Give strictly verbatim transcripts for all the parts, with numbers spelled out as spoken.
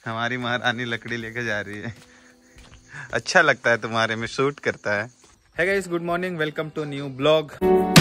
हमारी महारानी लकड़ी लेके जा रही है। अच्छा लगता है तुम्हारे में, शूट करता है। Hey guys, good morning, welcome to new blog.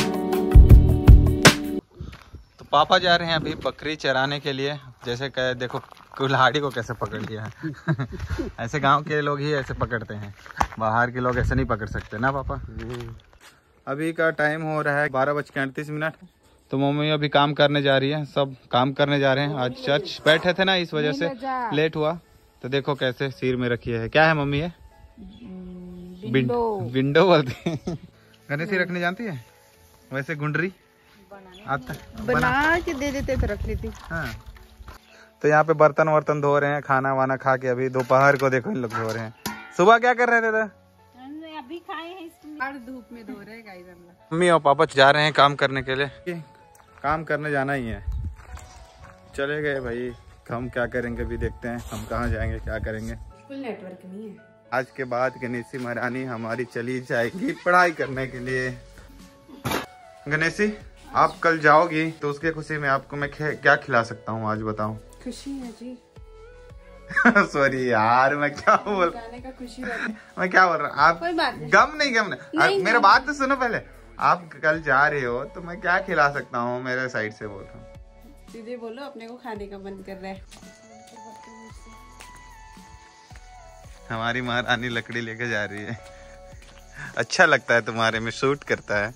तो पापा जा रहे हैं अभी बकरी चराने के लिए। जैसे कहे देखो कुल्हाड़ी को कैसे पकड़ लिया है। ऐसे गांव के लोग ही ऐसे पकड़ते हैं, बाहर के लोग ऐसे नहीं पकड़ सकते ना पापा। अभी का टाइम हो रहा है बारह बज के अड़तीस मिनट। तो मम्मी अभी काम करने जा रही है, सब काम करने जा रहे हैं। आज चर्च बैठे थे ना, इस वजह से लेट हुआ। तो देखो कैसे सिर में रखी है। क्या है मम्मी है? विंडो विंडो बोलते हैं। गणेशी रखने जानती है? वैसे गुंडरी आता बना, बना के दे देते तो रख लेती। हाँ। तो यहाँ पे बर्तन वर्तन धो रहे हैं, खाना वाना खा के अभी दोपहर को देखो इन लोग धो रहे हैं। सुबह क्या कर रहे थे? अभी खाए हैं, धूप में धो रहे हैं। मम्मी और पापा जा रहे हैं काम करने के लिए। काम करने जाना ही है, चले गए भाई। हम क्या करेंगे अभी देखते हैं, हम कहाँ जाएंगे, क्या करेंगे। बिल्कुल नेटवर्क नहीं है। आज के बाद गणेशी महारानी हमारी चली जाएगी पढ़ाई करने के लिए। गणेशी आप कल जाओगी तो उसके खुशी में आपको मैं क्या खिला सकता हूँ आज बताओ? खुशी है जी। सॉरी यार, मैं क्या बोल का खुशी मैं क्या बोल रहा हूँ? आप कोई बात नहीं। गम नहीं गम नहीं, नहीं मेरा बात तो सुनो पहले। आप कल जा रहे हो तो मैं क्या खिला सकता हूँ, मेरे साइड से बोल रहा हूँ। सीधे बोलो, अपने को खाने का मन कर रहा है। हमारी महारानी लकड़ी लेके जा रही है। अच्छा लगता है तुम्हारे में, शूट करता है।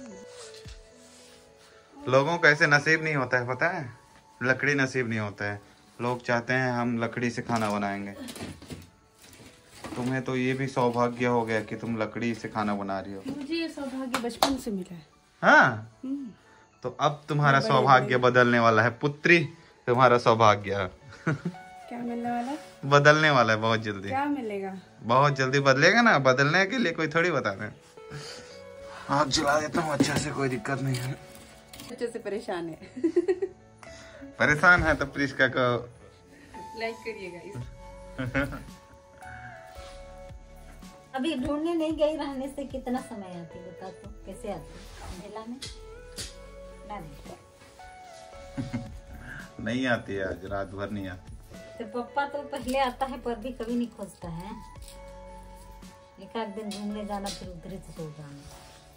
लोगों को ऐसे नसीब नहीं होता है, पता है? लकड़ी नसीब नहीं होता है। लोग चाहते हैं हम लकड़ी से खाना बनाएंगे। तुम्हें तो ये भी सौभाग्य हो गया कि तुम लकड़ी से खाना बना रही हो। मुझे ये सौभाग्य बचपन से मिला है। हाँ, तो अब तुम्हारा सौभाग्य बदलने वाला है पुत्री। तुम्हारा सौभाग्य क्या मिलने वाला है? बदलने वाला है बहुत जल्दी। क्या मिलेगा? बहुत जल्दी बदलेगा ना। बदलने के लिए कोई थोड़ी बताते हैं। आग जला देता हूँ अच्छा से, कोई दिक्कत नहीं है। अच्छे से परेशान है। परेशान है तो प्रिस्का को लाइक करिएगा। अभी ढूंढने नहीं गई, रहने से कितना समय आती बता तो? कैसे आती अंधेला में? नहीं आती है, आज रात भर नहीं आती। तो पापा तो पहले आता है पर भी कभी नहीं खोजता है। एक आध दिन घूमने जाना, फिर उधर से सो जाना।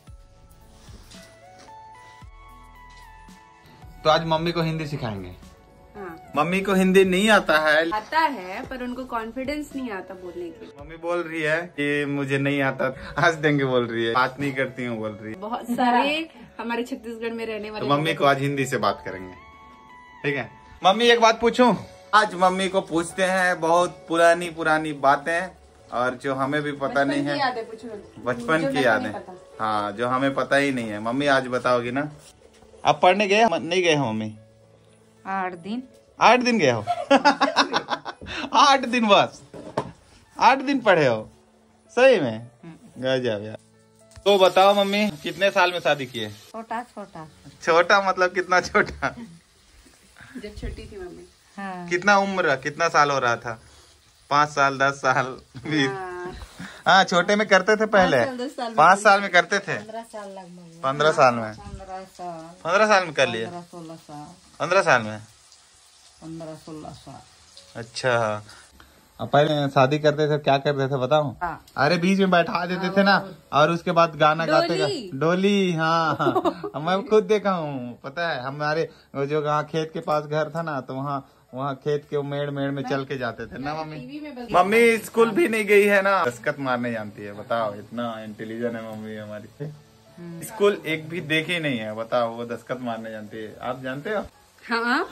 तो आज मम्मी को हिंदी सिखाएंगे। हाँ। मम्मी को हिंदी नहीं आता है। आता है पर उनको कॉन्फिडेंस नहीं आता बोलने के लिए। मम्मी बोल रही है कि मुझे नहीं आता, हंस देंगे बोल रही है। बात नहीं करती हूँ बोल रही है। बहुत सारे हमारे छत्तीसगढ़ में रहने वाले। तो मम्मी को आज हिंदी से बात करेंगे, ठीक है? मम्मी एक बात पूछूं? आज मम्मी को पूछते हैं बहुत पुरानी पुरानी बातें, और जो हमें भी पता नहीं है, बचपन की यादें। हाँ, जो हमें पता ही नहीं है। मम्मी आज बताओगी ना? आप पढ़ने गए नहीं गए हो मम्मी? आठ दिन आठ दिन गए हो? आठ दिन बस? आठ दिन पढ़े हो सही में? गजब यार। तो बताओ मम्मी, कितने साल में शादी किए? छोटा छोटा छोटा मतलब कितना छोटा? जब छोटी थी मम्मी। हाँ। कितना उम्र, कितना साल हो रहा था? पाँच साल, दस साल, बीस? हाँ, छोटे में करते थे पहले। पाँच साल में करते थे। पंद्रह साल लगभग। पंद्रह साल में? पंद्रह साल पंद्रह साल में कर लिए? सोलह साल पंद्रह साल में? पंद्रह सोलह साल। अच्छा, अब पहले शादी करते थे क्या करते थे बताओ? अरे बीच में बैठा देते थे ना, और उसके बाद गाना गाते गा डोली। हाँ हाँ, मैं खुद देखा हूँ, पता है। हमारे जो वहाँ खेत के पास घर था ना, तो वहाँ वहाँ खेत के मेड़ मेड़ में चल के जाते थे ना मम्मी। मम्मी स्कूल भी नहीं गई है ना, दस्खत मारने जानती है। बताओ, इतना इंटेलिजेंट है मम्मी हमारी। स्कूल एक भी देखी नहीं है, बताओ, वो दस्खत मारने जानती है। आप जानते हो? हाँ।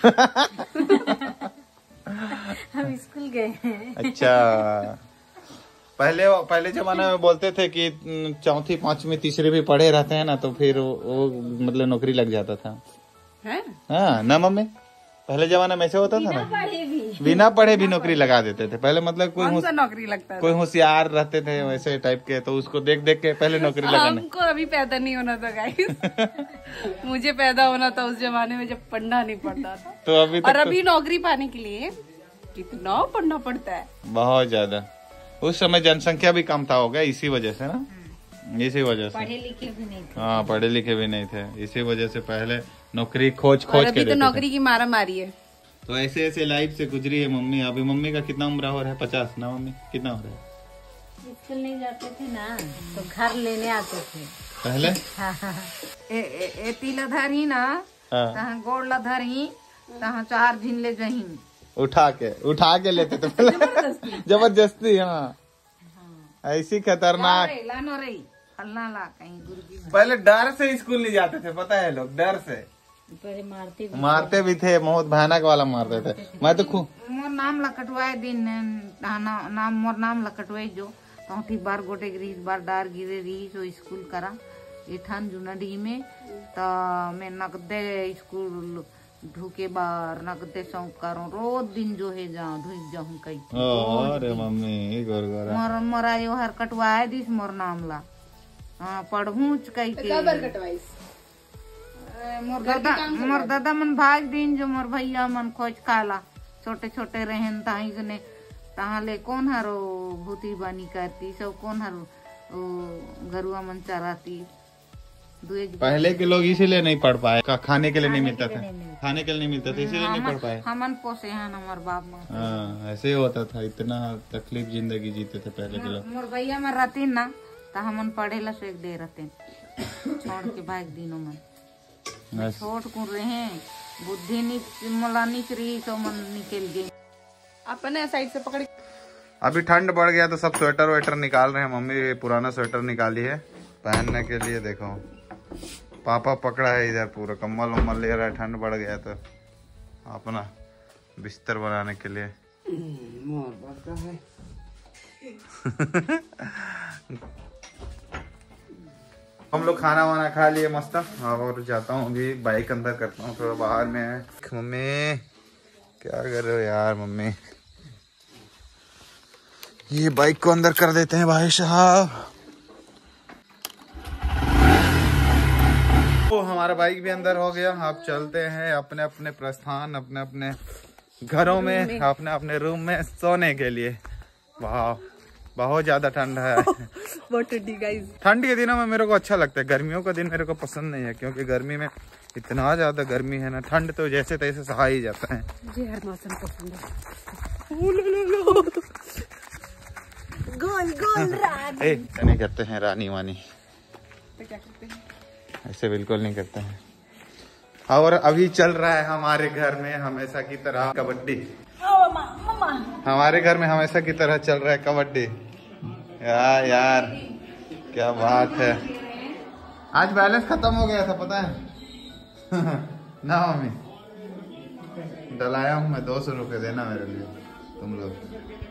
हम स्कूल गए हैं। अच्छा, पहले पहले जमाने में बोलते थे कि चौथी पांचवी तीसरी भी पढ़े रहते हैं ना, तो फिर वो मतलब नौकरी लग जाता था। है? हाँ ना मम्मी, पहले जमाने में ऐसे होता था ना, बिना पढ़े भी नौकरी लगा देते थे पहले। मतलब कोई कौन सा नौकरी लगता है? कोई होशियार रहते थे वैसे टाइप के, तो उसको देख देख के पहले नौकरी लगाने। हमको अभी पैदा नहीं होना था गाइस। मुझे पैदा होना था उस जमाने में जब पढ़ना नहीं पड़ता था। तो अभी और अभी नौकरी पाने के लिए कितना पढ़ना पड़ता है, बहुत ज्यादा। उस समय जनसंख्या भी कम था, हो गया इसी वजह से ना, इसी वजह से। पढ़े लिखे भी नहीं थे। हाँ, पढ़े लिखे भी नहीं थे, इसी वजह से पहले नौकरी खोज खोज के अभी तो नौकरी की मारा मारी है। तो ऐसे ऐसे लाइफ से गुजरी है मम्मी। अभी मम्मी का कितना उम्र हो रहा है? पचास ना मम्मी? कितना हो रहा है? स्कूल नहीं जाते थे ना तो घर लेने आते थे पहले। हाँ हाँ ए, ए, ए तीला धरी ना हाँ। तहाँ गोड़ ला धरी तहाँ चार झिन ले जही उठा के उठा के लेते थे पहले। जबरदस्ती। हाँ ऐसी खतरनाक। लानो रे फलना ला कहीं गुरु की पहले डर से स्कूल नहीं जाते थे, पता है लोग, डर से पहले मारते भी मारते भी थे, बहुत भयानक वाला मारते थे। मैं तो खूब मोर नाम लकटवाए दिन ना, नाम मोर नाम लकटवाए जो तो ठीक बार गोटे गिरी बार डार गिरे रही सो स्कूल करा एठान जुनाडी में तो मैं नकदे स्कूल ढूके बार नकदे सौंप करो रोज दिन जो है जाऊं ढूक जाऊं कहीं अरे मम्मी गोर गोरा मोर मोरा यो हर कटवाए दिस मोर नाम ला हाँ पढ़ूच कहीं के मोर दादा मोर दादा मन भाग दिन जो मोर भैया मन खोज खाला छोटे छोटे रहन ताही ने तहाँ ले कौन हरो भूती बानी करती सब कौन हरो गरुआ मन चराती। पहले के लोग इसीलिए नहीं पढ़ पाए, खाने के लिए नहीं मिलता था, खाने के लिए नहीं मिलता था इसीलिए नहीं पढ़ पाए। हमन पोसे हैं हमारे बाप माँ। हाँ ऐसे ही होता था, इतना तकलीफ जिंदगी जीते थे पहले के लोग। मोर भैया में रहती ना तो हमन पढ़े ला सो एक दे रहते छोड़ के भाग दिनों मन छोट को रहे बुद्धि मोला निच रही तो मन निकल गई अपने साइड से पकड़। अभी ठंड बढ़ गया तो सब स्वेटर वेटर निकाल रहे हैं। मम्मी पुराना स्वेटर निकाली है पहनने के लिए। देखो पापा पकड़ा है इधर, पूरा कम्बल उम्बल ले रहा है, ठंड बढ़ गया तो अपना बिस्तर बनाने के लिए। हम लोग खाना वाना खा लिए मस्त, और जाता हूँ अभी बाइक अंदर करता हूँ, थोड़ा बाहर में है। मम्मी क्या कर रहे हो यार? मम्मी ये बाइक को अंदर कर देते हैं भाई साहब। तो हमारा बाइक भी अंदर हो गया। अब चलते हैं अपने अपने प्रस्थान, अपने अपने घरों में, अपने अपने रूम में सोने के लिए। वाह बहुत ज्यादा ठंड है। ठंड के दिनों में मेरे को अच्छा लगता है, गर्मियों का दिन मेरे को पसंद नहीं है, क्योंकि गर्मी में इतना ज्यादा गर्मी है ना, ठंड तो जैसे तैसे सहा ही जाता है। मुझे हर मौसम पसंद है। गोल गोल रानी। ए, नहीं करते हैं रानी वानी, तो क्या करते हैं? ऐसे बिल्कुल नहीं करते हैं। और अभी चल रहा है हमारे घर में हमेशा की तरह कबड्डी। हमारे घर में हमेशा की तरह चल रहा है कबड्डी। यार यार क्या बात है। आज बैलेंस खत्म हो गया था पता है ना मम्मी? डलाया हूँ मैं, दो सौ रुपये देना मेरे लिए तुम लोग।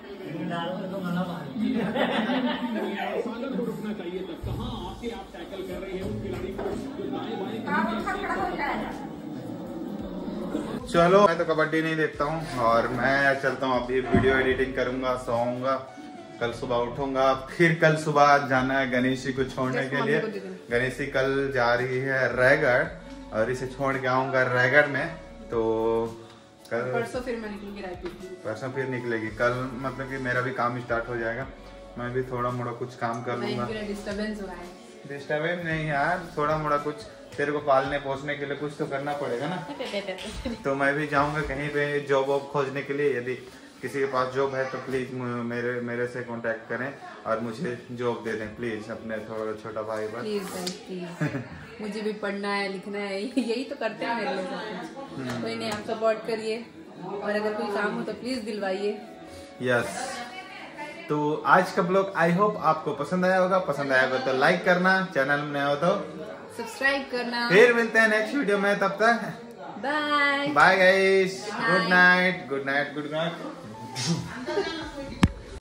चलो मैं तो कबड्डी नहीं देखता हूँ, और मैं चलता हूँ अभी वीडियो एडिटिंग करूंगा, सोऊंगा, कल सुबह उठूंगा, फिर कल सुबह जाना है गणेशी को छोड़ने के लिए। गणेशी कल जा रही है रायगढ़ और इसे छोड़ के आऊंगा रायगढ़ में। तो कल परसों फिर मैं निकलूंगी रायपुर। परसों फिर निकलेगी कल, मतलब कि मेरा भी काम स्टार्ट हो जाएगा, मैं भी थोड़ा मोड़ा कुछ काम कर लूंगा। डिस्टर्बेंस हो रहा है। डिस्टर्बेंस नहीं यार, थोड़ा मोड़ा कुछ तेरे को पालने पोसने के लिए कुछ तो करना पड़ेगा ना। तो मैं भी जाऊंगा कहीं पे जॉब वॉब खोजने के लिए। यदि किसी के पास जॉब है तो प्लीज मेरे मेरे से कांटेक्ट करें और मुझे जॉब दे दें प्लीज, अपने थोड़ा छोटा भाई पर। प्लीज प्लीज मुझे भी पढ़ना है लिखना है, यही तो करते हैं मेरे लिए सब कुछ। कोई नहीं, हम सपोर्ट करिए, और अगर कोई काम हो तो प्लीज दिलवाइए। यस, तो आज का ब्लॉग आई होप आपको पसंद आया होगा। पसंद आया होगा तो लाइक करना, चैनल में नया हो तो सब्सक्राइब करना। फिर मिलते हैं नेक्स्ट वीडियो में, तब तक bye bye guys, good night good night good night.